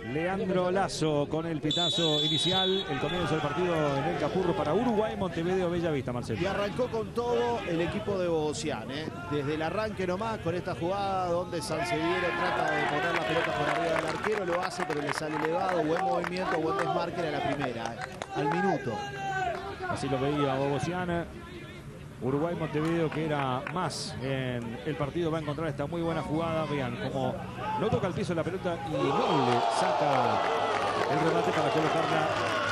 Leandro Lazo con el pitazo inicial. El comienzo del partido en el Capurro para Uruguay, Montevideo, Bellavista, Marcelo. Y arrancó con todo el equipo de Bogosian, desde el arranque nomás con esta jugada donde Sanseviero trata de poner la pelota por arriba del arquero, lo hace pero le sale elevado, buen movimiento, buen desmarque, era la primera, al minuto. Así lo veía Bogosian. Uruguay, Montevideo, que era más en el partido, va a encontrar esta muy buena jugada. Vean cómo no toca el piso la pelota y Noble saca el remate para colocarla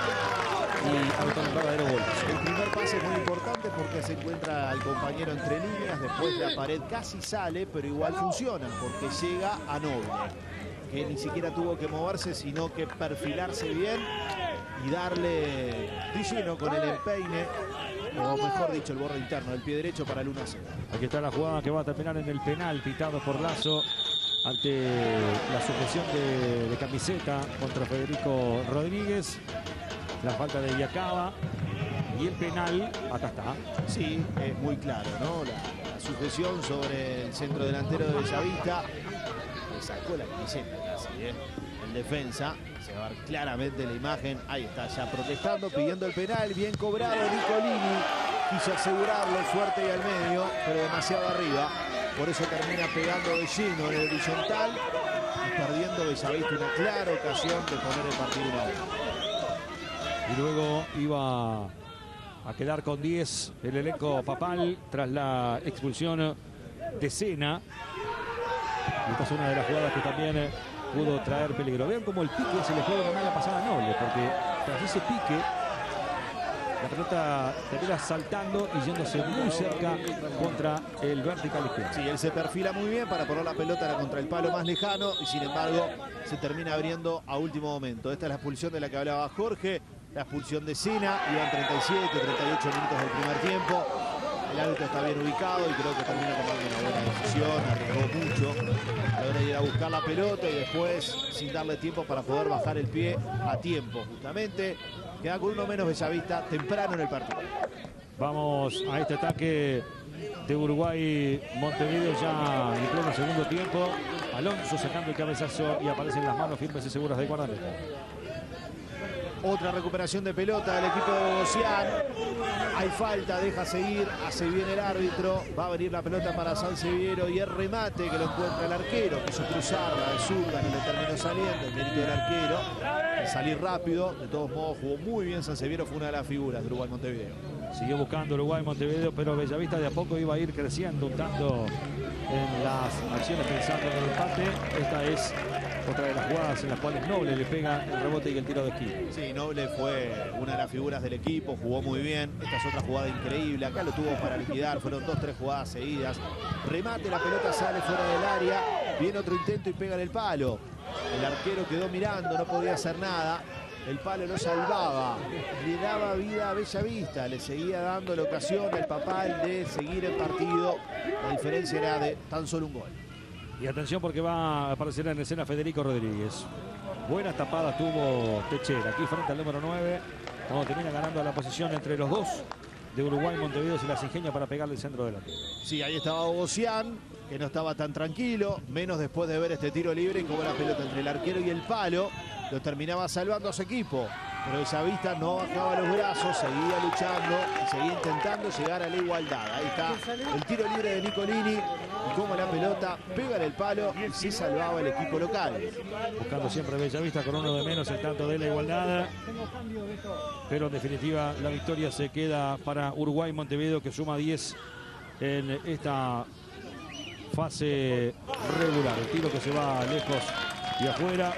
y anotar un verdadero gol. El primer pase es muy importante porque se encuentra al compañero entre líneas, después la pared casi sale, pero igual funciona porque llega a Noble, que ni siquiera tuvo que moverse, sino que perfilarse bien y darle de lleno con el empeine, o mejor dicho, el borde interno del pie derecho para el 1-0. Aquí está la jugada que va a terminar en el penal, pitado por Lazo ante la sujeción de camiseta contra Federico Rodríguez. La falta de Iacaba y el penal, acá está. Sí, es muy claro, ¿no? La sujeción sobre el centro delantero de Bellavista. Le sacó la camiseta casi, el defensa. Se va a ver claramente la imagen. Ahí está, ya protestando, pidiendo el penal. Bien cobrado Nicolini. Quiso asegurarlo fuerte y al medio, pero demasiado arriba. Por eso termina pegando de lleno en el horizontal y perdiendo Bellavista una clara ocasión de poner el partido 1-1. Y luego iba a quedar con 10 el elenco papal tras la expulsión de Sena. Y esta es una de las jugadas que también pudo traer peligro. Vean cómo el pique se le juega una mala pasada a Noble, porque tras ese pique la pelota termina saltando y yéndose muy cerca contra el vertical izquierdo. Sí, él se perfila muy bien para poner la pelota contra el palo más lejano y sin embargo se termina abriendo a último momento. Esta es la expulsión de la que hablaba Jorge, la expulsión de Sena. Iban 37, 38 minutos del primer tiempo. El árbitro está bien ubicado y creo que termina tomando una buena decisión, arriesgó mucho a la hora de ir a buscar la pelota y después, sin darle tiempo para poder bajar el pie a tiempo, justamente. Queda con uno menos Bellavista temprano en el partido. Vamos a este ataque de Uruguay, Montevideo ya en pleno segundo tiempo. Alonso sacando el cabezazo y aparecen las manos firmes y seguras de guardameta. Otra recuperación de pelota del equipo de Bogosian. Hay falta, deja seguir, hace bien el árbitro. Va a venir la pelota para Sanseviero y el remate que lo encuentra el arquero. Quiso cruzarla de zurda, no le terminó saliendo. El mérito del arquero, salir rápido. De todos modos jugó muy bien Sanseviero, fue una de las figuras de Uruguay-Montevideo. Siguió buscando Uruguay-Montevideo, pero Bellavista de a poco iba a ir creciendo, untando en las acciones pensando en el empate. Esta es otra de las jugadas en las cuales Noble le pega el rebote y el tiro de esquina. Sí, Noble fue una de las figuras del equipo, jugó muy bien. Esta es otra jugada increíble, acá lo tuvo para liquidar, fueron 2-3 jugadas seguidas. Remate, la pelota sale fuera del área, viene otro intento y pega en el palo. El arquero quedó mirando, no podía hacer nada. El palo no salvaba, le daba vida a Bellavista, le seguía dando la ocasión al Papal de seguir el partido. La diferencia era de tan solo un gol. Y atención porque va a aparecer en escena Federico Rodríguez. Buenas tapadas tuvo Techera aquí frente al número 9. Cuando termina ganando la posición entre los dos de Uruguay, Montevideo se las ingenia para pegarle el centro delantero. Sí, ahí estaba Bogosian, que no estaba tan tranquilo, menos después de ver este tiro libre y como la pelota entre el arquero y el palo. Lo terminaba salvando a su equipo, pero Bellavista no bajaba los brazos, seguía luchando y seguía intentando llegar a la igualdad. Ahí está el tiro libre de Nicolini y como la pelota pega en el palo y se salvaba el equipo local. Buscando siempre Bellavista con uno de menos el tanto de la igualdad. Pero en definitiva la victoria se queda para Uruguay Montevideo, que suma 10 en esta fase regular. El tiro que se va lejos y afuera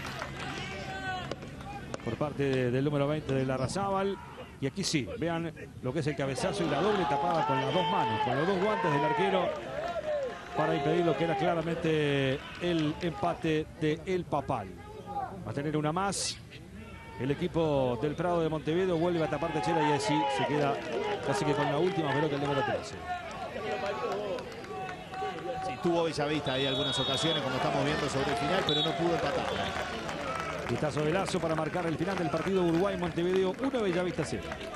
por parte del número 20 de Larrazábal. Y aquí sí, vean lo que es el cabezazo y la doble tapada con las dos manos, con los dos guantes del arquero para impedir lo que era claramente el empate de El Papal. Va a tener una más. El equipo del Prado de Montevideo vuelve a tapar Techera y así se queda casi que con la última pelota el número 13. Sí, tuvo Bellavista ahí algunas ocasiones, como estamos viendo sobre el final, pero no pudo empatar. Vistazo de Lazo para marcar el final del partido Uruguay-Montevideo 1, Bellavista 0.